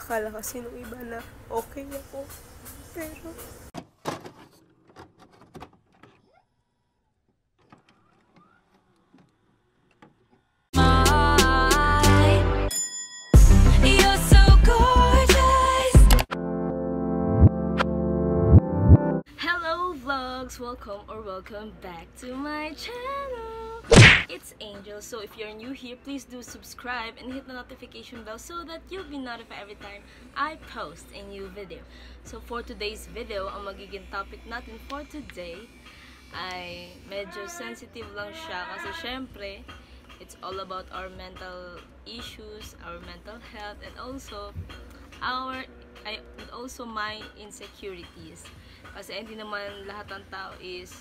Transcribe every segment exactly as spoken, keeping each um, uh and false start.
akala kasi nung iba na okay ako. Pero welcome or welcome back to my channel. It's Angel. So if you're new here, please do subscribe and hit the notification bell so that you'll be notified every time I post a new video. So for today's video, ang magiging topic natin for today ay medyo sensitive lang siya kasi syempre it's all about our mental issues, our mental health, and also our I, and also my insecurities. Kasi hindi naman lahat ng tao is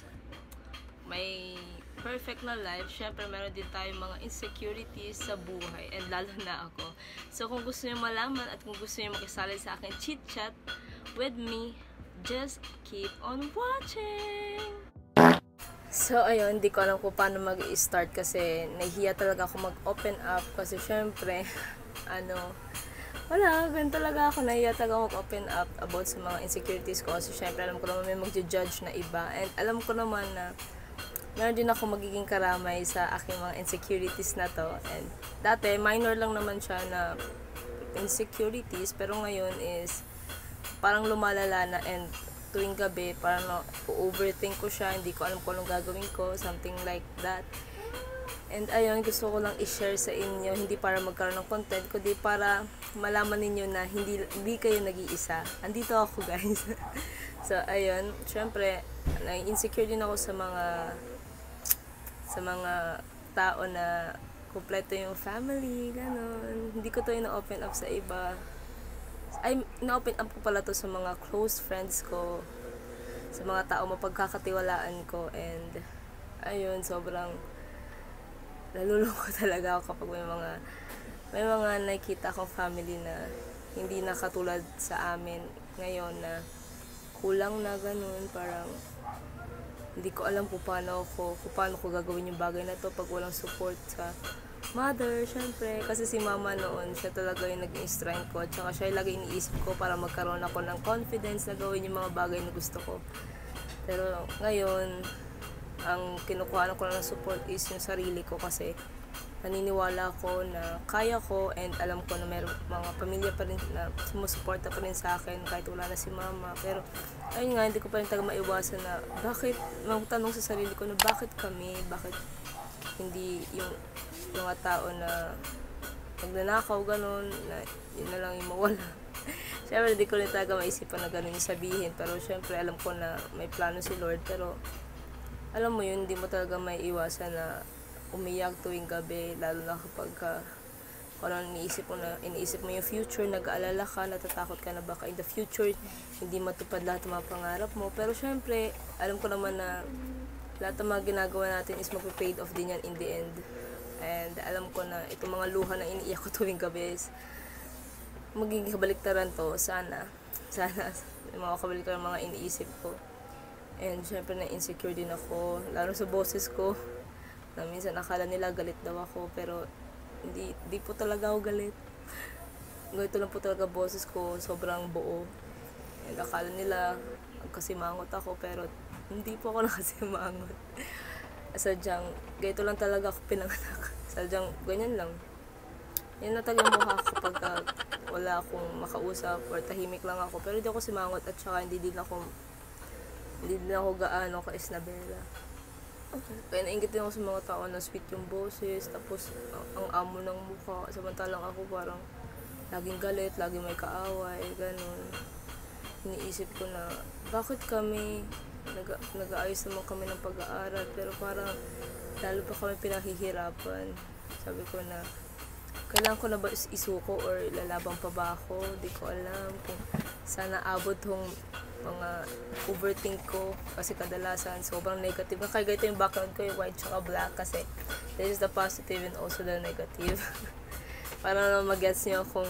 may perfect na life. Syempre, meron din tayo mga insecurities sa buhay. And lalo na ako. So, kung gusto niyo malaman at kung gusto niyo makisali sa akin chit-chat with me, just keep on watching! So, ayun, hindi ko alam kung paano mag-i-start kasi nahihiya talaga ako mag-open up kasi syempre, ano, wala, ganun talaga ako. Nahiya talaga mag-open up about sa mga insecurities ko. Kasi syempre, alam ko naman may mag-judge na iba. And alam ko naman na meron din ako magiging karamay sa aking mga insecurities na to. And dati, minor lang naman siya na insecurities. Pero ngayon is parang lumalala na. And tuwing gabi, parang na-overthink ko siya. Hindi ko alam kung anong gagawin ko. Something like that. And ayun, gusto ko lang i-share sa inyo, hindi para magkaroon ng content, kundi para malaman ninyo na hindi, hindi kayo nag-iisa. Andito ako, guys. So, ayun, syempre, na-insecure din ako sa mga sa mga tao na kumpleto yung family, gano'n. Hindi ko to ina-open up sa iba. Ay, na-open up ko pala to sa mga close friends ko, sa mga tao mapagkakatiwalaan ko, and ayun, sobrang nalulungkot talaga ako kapag may mga may mga nakita akong family na hindi na katulad sa amin ngayon na kulang na ganun, parang hindi ko alam kung paano ko kung paano ko gagawin yung bagay na to pag walang support sa mother, syempre, kasi si mama noon, siya talaga yung naging strength ko at saka siya yung lagi iniisip ko para magkaroon ako ng confidence na gawin yung mga bagay na gusto ko. Pero ngayon, ang kinukuha ko ng support is yung sarili ko kasi naniniwala ko na kaya ko and alam ko na meron mga pamilya pa rin na sumusuporta pa rin sa akin kahit wala na si mama. Pero ayun nga, hindi ko pa rin talaga maiwasan na bakit, magtanong sa sarili ko na bakit kami, bakit hindi yung mga tao na nagnanakaw ganun, na yun na lang yung mawala. Siyempre, hindi ko rin talaga maisipan na ganun yung sabihin, pero syempre alam ko na may plano si Lord, pero alam mo yun, hindi mo talaga may iwasan na umiyak tuwing gabi, lalo na kapag ka, kung ano iniisip mo na, iniisip mo yung future, nag-aalala ka, natatakot ka na baka in the future, hindi matupad lahat ng mga pangarap mo. Pero syempre, alam ko naman na lahat ng mga ginagawa natin is mag-paid off din yan in the end. And alam ko na itong mga luha na iniiyak ko tuwing gabi is magiging kabaliktaran to, sana. Sana, mga kabaliktaran mga iniisip ko. And syempre na-insecure din ako, lalo sa boses ko, na minsan akala nila galit daw ako, pero hindi, hindi po talaga ako galit. Ganito lang po talaga boses ko, sobrang buo. And akala nila nagkasimangot ako, pero hindi po ako nakasimangot. Sadyang, ganito lang talaga ako pinanganak. Sadyang, ganyan lang. Yan na talaga mukha ko kapag wala akong makausap or tahimik lang ako. Pero hindi ako simangot at saka hindi din ako hindi din ako gaano ka-Isnabela. Okay. Kaya nainggit din ako sa mga tao na sweet yung boses, tapos ang, ang amo ng mukha. Samantalang ako parang laging galit, laging may kaaway, ganun. Iniisip ko na, bakit kami, nag, nag-aayos naman kami ng pag-aaral, pero parang lalo pa kami pinahihirapan. Sabi ko na, kailangan ko na ba isuko or lalabang pa ba ako? Di ko alam kung sana abot tong mga overthink ko kasi kadalasan sobrang negative. Kaya ganito yung background ko, yung white tsaka black kasi this is the positive and also the negative. Para na mag-gets nyo kung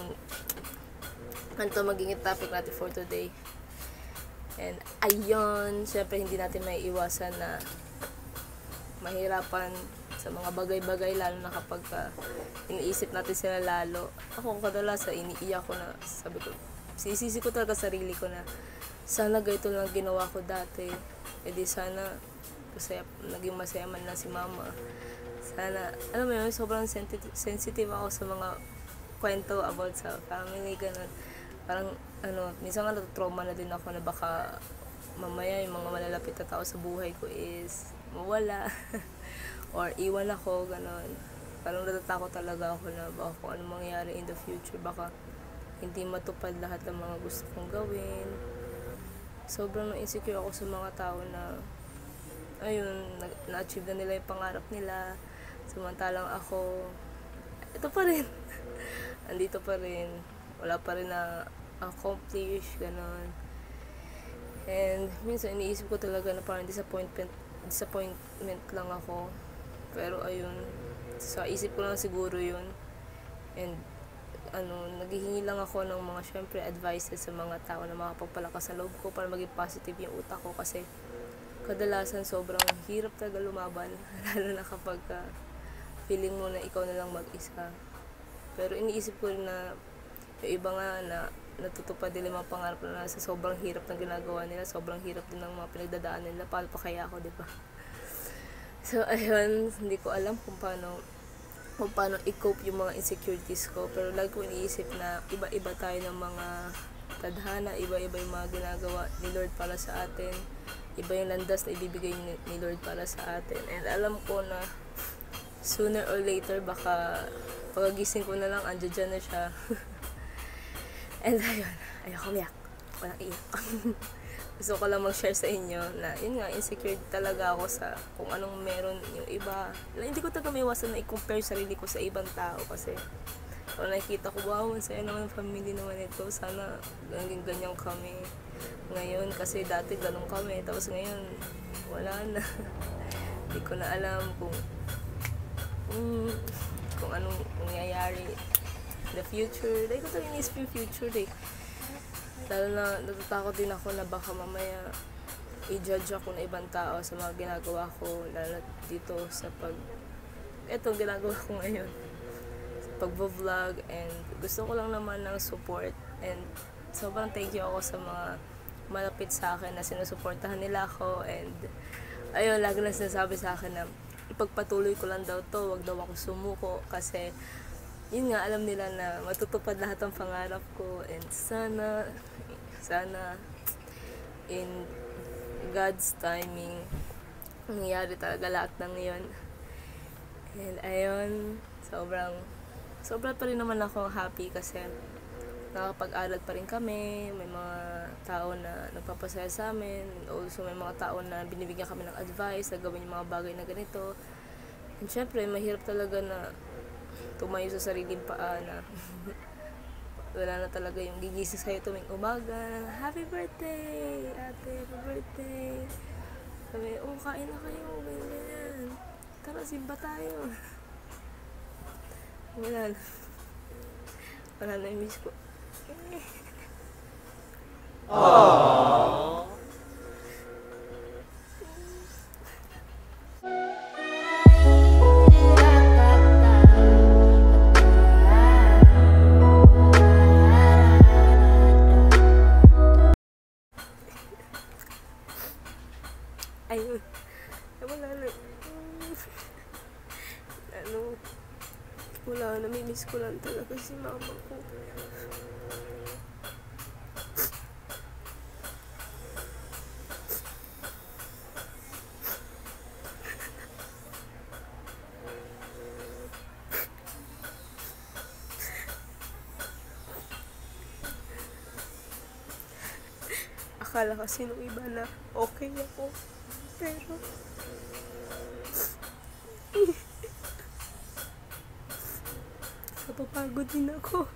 ano to magiging topic natin for today. And ayun, syempre hindi natin may iwasan na mahirapan sa mga bagay-bagay, lalo na kapag uh, iniisip natin sila lalo. Ako kadalasan iniiyak ko na, sabi ko, sisisi ko talaga sarili ko na sana ganito lang ginawa ko dati, e di sana masaya, naging masaya man lang si mama. Sana, alam mo yun, sobrang sensitive, sensitive ako sa mga kwento about sa family, ganun. Parang, ano, minsan nga trauma na din ako na baka mamaya yung mga malalapit na tao sa buhay ko is mawala or iwan ako, ganun. Parang natatakot talaga ako na baka kung ano mangyari in the future, baka hindi matupad lahat ng mga gusto kong gawin. Sobrang insecure ako sa mga tao na ayun, na-achieve na nila yung pangarap nila, samantalang ako ito pa rin andito pa rin, wala pa rin na accomplish, ganon. And minsan iniisip ko talaga na parang disappointment disappointment lang ako, pero ayun, sa isip ko lang siguro yun. And ano, naghihingi lang ako ng mga syempre advices sa mga tao na makapagpalakas sa loob ko para maging positive yung utak ko, kasi kadalasan sobrang hirap talaga lumaban lalo na kapag uh, feeling mo na ikaw na lang mag-isa. Pero iniisip ko rin na yung iba nga na natutupad nila mga pangarap na sa sobrang hirap ng ginagawa nila, sobrang hirap din ng mga pinagdadaan nila, paano pa kaya ako, diba? So ayun, hindi ko alam kung paano kung paano i-cope yung mga insecurities ko, pero lagi ko iniisip na iba-iba tayo ng mga tadhana, iba-iba yung mga ginagawa ni Lord para sa atin, iba yung landas na ibibigay ni Lord para sa atin. And alam ko na sooner or later baka pagagising ko na lang andyan dyan na siya. And ayun, ayoko umiyak, walang iyak. Gusto ko lang mag-share sa inyo na yun nga, insecure talaga ako sa kung anong meron yung iba. Hindi ko talaga may iwasan na i-compare sarili ko sa ibang tao, kasi kung nakikita ko, wow, masaya naman ang family naman ito, sana ganyan ganyan kami ngayon, kasi dati ganun kami, tapos ngayon wala na. Hindi ko na alam kung kung, kung anong nangyayari in the future. Dahil ko talaga inisip yung future eh. Lalo na natatakot din ako na baka mamaya i-judge ako ng ibang tao sa mga ginagawa ko, lalo dito sa pag etong ginagawa ko ngayon, sa pag-vlog. And gusto ko lang naman ng support, and sobrang thank you ako sa mga malapit sa akin na sinusuportahan nila ako. And ayun, lagi na sinasabi sa akin na ipagpatuloy ko lang daw to, wag daw ako sumuko, kasi yun nga, alam nila na matutupad lahat ng pangarap ko. And sana sana in God's timing nangyari talaga lahat ng yun. And ayun, sobrang sobrang pa rin naman ako happy, kasi nakapag-aral pa rin kami, may mga tao na nagpapasaya sa amin, also may mga tao na binibigyan kami ng advice na gawin yung mga bagay na ganito. And syempre mahirap talaga na tumayo sa sariling paa na wala na talaga yung gigising sa'yo tuwing umaga, happy birthday ate, happy birthday, sabi, oh kain na kayo, ganyan ganyan, tara simba tayo. Wala na, wala na yung miss ko. Aww. Ayun, wala na, ano, wala, namimiss ko lang talaga si mama ko. Akala kasi nung iba na okay ako, pero napapagod din ako.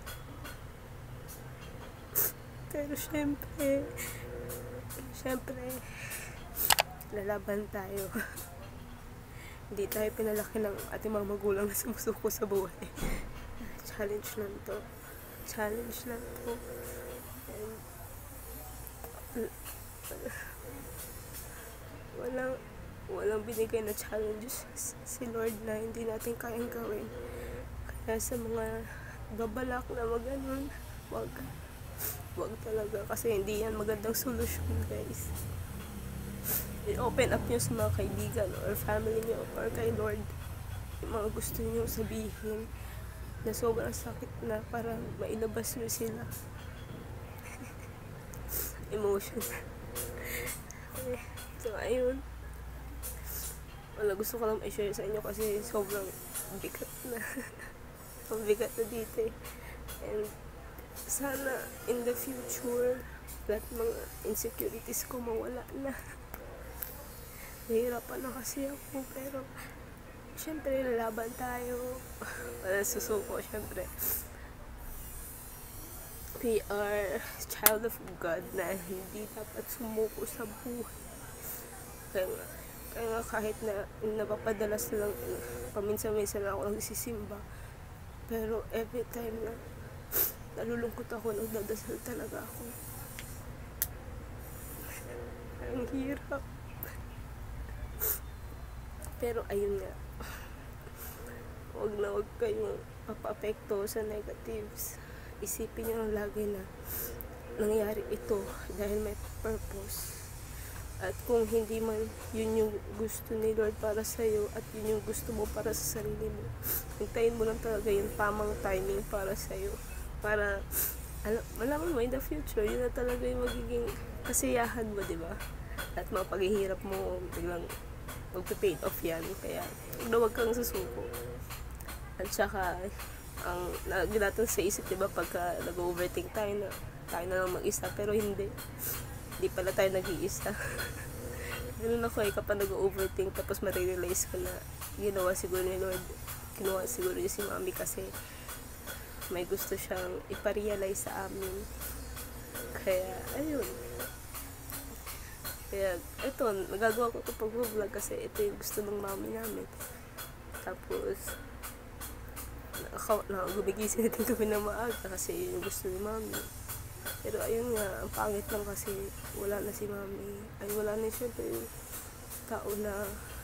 Pero syempre syempre lalaban tayo. Hindi tayo pinalaki ng ating mga magulang na sumusuko sa buhay. Challenge lang to, challenge lang to. And walang walang binigay na challenges si Lord na hindi natin kayang gawin. Kaya sa mga babalak na mag ganun, wag wag talaga, kasi hindi yan magandang solusyon, guys. I-open up nyo sa mga kaibigan or family nyo or kay Lord yung mga gusto nyo sabihin na sobrang sakit na, para mailabas nyo sila. Emotion. Okay. So, ayun. Wala, gusto ko lang i-share sa inyo kasi sobrang bigat na. Ang bigat na dito eh. And sana in the future, lahat mga insecurities ko mawala na. Nahirapan na kasi ako, pero syempre lalaban tayo. Wala susuko, syempre. We are child of God na hindi dapat sumuko sa buhay. Kaya nga, kaya nga kahit na napapadalas lang, paminsan-minsan lang ako nagsisimba, pero every time na nalulungkot ako, nagdadasal talaga ako. Ang hirap. Pero ayun nga, huwag na huwag kayong mapa-apekto sa negatives. Isipin nyo lagi na nangyari ito dahil may purpose. At kung hindi man yun yung gusto ni Lord para sa'yo at yun yung gusto mo para sa sarili mo, hintayin mo lang talaga yung tamang timing para sa'yo. Para alam, malaman mo in the future, yun na talaga yung magiging kasiyahan mo, di ba? At mga paghihirap mo, biglang magpe-paid off yan. Kaya huwag kang susuko. At saka ang lagi natin sa isip, diba, pagka nag-overthink tayo na tayo na lang mag-isa, pero hindi hindi pala tayo nag-iisa. Ganun ako eh, kapag nag-overthink tapos ma-realize ko na ginawa siguro ni Lord, ginawa siguro niya si Mami kasi may gusto siyang iparealize sa amin. Kaya ayun, kaya ito, nagagawa ko ito pag-vlog kasi ito yung gusto ng Mami namin. Tapos ako, na, gumigising natin kami na maaga kasi yun yung gusto ni Mami. Pero ayun nga, ang pangit lang kasi wala na si Mami. Ay, wala na syempre yung tao na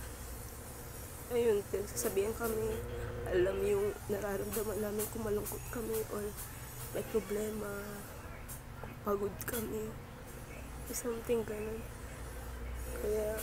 ayun, sasabihan kami, alam yung nararamdaman namin kung malungkot kami or may problema, pagod kami, something ganun. Kaya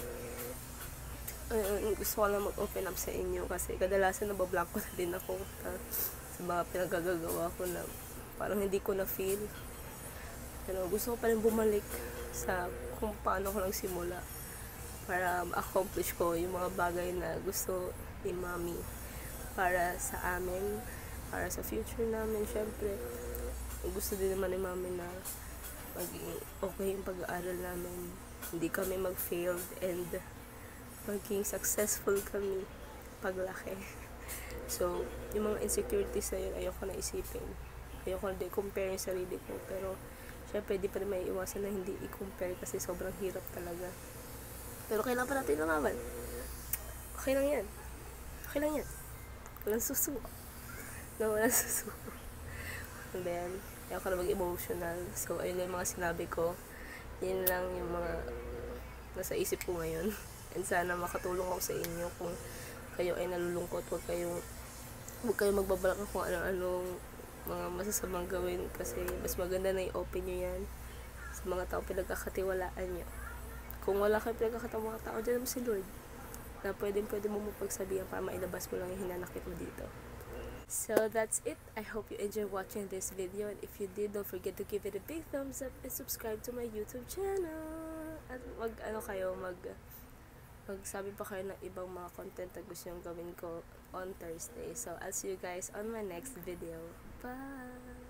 ayun, gusto ko lang mag-open up sa inyo kasi kadalasan nabablock ko na din ako na, sa mga pinagagagawa ko na parang hindi ko na feel. Pero gusto ko pa rin bumalik sa kung paano ko nagsimula para ma-accomplish ko yung mga bagay na gusto ni Mami para sa amin, para sa future namin. Syempre, gusto din naman ni Mami na maging okay yung pag-aaral namin, hindi kami mag-failed, and maging successful kami paglaki. So, yung mga insecurities na yun, ayoko na isipin. Ayoko na i-compare yung sarili ko. Pero, syempre, di pa rin may iwasan na hindi i-compare kasi sobrang hirap talaga. Pero kailangan pa natin lumaban. Okay lang yan. Okay lang yan. Walang susuko. No, walang susuko. And then, ayoko na mag-emotional. So, ayun yung mga sinabi ko. Yan lang yung mga nasa isip ko ngayon. And sana makatulong ako sa inyo kung kayo ay nalulungkot. Huwag kayong huwag kayong magbabalak kung ano-anong mga masasamang gawin kasi mas maganda na i-open nyo yan sa mga tao pinagkakatiwalaan nyo. Kung wala kayo pinagkakatiwalaan mga tao, dyan naman si Lord na pwedeng pwede mo mapagsabihan para mailabas mo lang yung hinanakit mo dito. So that's it. I hope you enjoyed watching this video, and if you did, don't forget to give it a big thumbs up and subscribe to my YouTube channel. At mag ano kayo mag magsabi pa kayo ng ibang mga content na gusto nyo gawin ko on Thursday. So I'll see you guys on my next video. Bye!